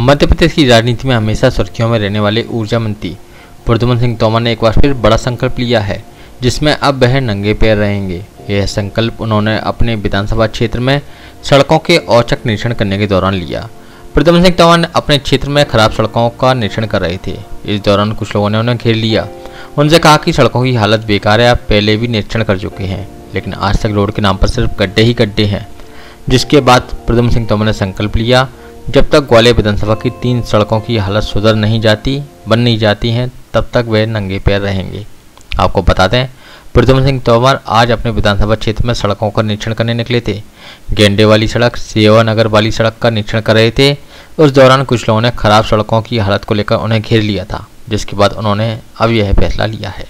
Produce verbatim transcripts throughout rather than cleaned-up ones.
मध्य प्रदेश की राजनीति में हमेशा सुर्खियों में रहने वाले ऊर्जा मंत्री प्रद्युम्न सिंह तोमर ने एक बार फिर बड़ा संकल्प लिया है, जिसमें अब वह नंगे पैर रहेंगे। यह संकल्प उन्होंने अपने विधानसभा क्षेत्र में सड़कों के औचक निरीक्षण करने के दौरान लिया। प्रद्युम्न सिंह तोमर अपने क्षेत्र में खराब सड़कों का निरीक्षण कर रहे थे। इस दौरान कुछ लोगों ने उन्हें घेर लिया। उनसे कहा कि सड़कों की हालत बेकार है, आप पहले भी निरीक्षण कर चुके हैं, लेकिन आज तक रोड के नाम पर सिर्फ गड्ढे ही गड्ढे हैं। जिसके बाद प्रद्युम्न सिंह तोमर ने संकल्प लिया, जब तक ग्वालियर विधानसभा की तीन सड़कों की हालत सुधर नहीं जाती बन नहीं जाती हैं, तब तक वे नंगे पैर रहेंगे। आपको बता दें, प्रद्युम्न सिंह तोमर आज अपने विधानसभा क्षेत्र में सड़कों का निरीक्षण करने निकले थे। गेंडे वाली सड़क, सेवा नगर वाली सड़क का निरीक्षण कर रहे थे। उस दौरान कुछ लोगों ने खराब सड़कों की हालत को लेकर उन्हें घेर लिया था, जिसके बाद उन्होंने अब यह फैसला लिया है।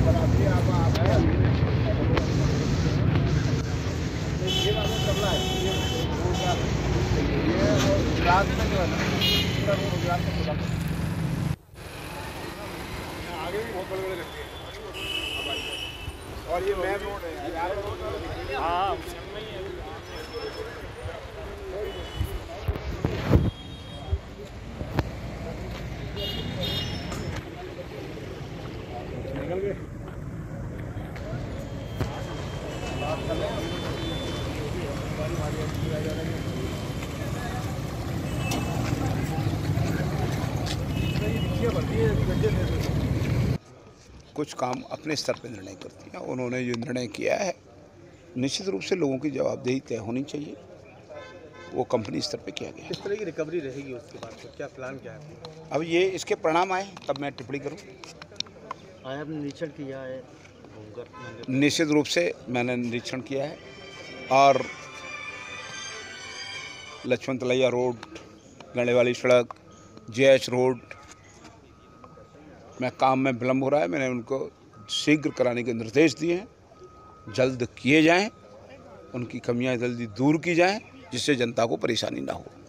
आगे भी बहुत बड़े-बड़े लगते हैं और ये मेन रोड है यार। हाँ निकल गए। कुछ काम अपने स्तर पर निर्णय करती हैं। उन्होंने जो निर्णय किया है, निश्चित रूप से लोगों की जवाबदेही तय होनी चाहिए। वो कंपनी स्तर पे किया गया। किस तरह की रिकवरी रहेगी उसके बाद, तो क्या प्लान क्या है? अब ये इसके परिणाम आए तब मैं टिप्पणी करूं। आया आपने निरीक्षण किया है? निश्चित रूप से मैंने निरीक्षण किया है और लक्ष्मण तलैया रोड, गंडे वाली सड़क, जेएच रोड में काम में विलम्ब हो रहा है। मैंने उनको शीघ्र कराने के निर्देश दिए हैं, जल्द किए जाएं, उनकी कमियां जल्दी दूर की जाएं, जिससे जनता को परेशानी ना हो।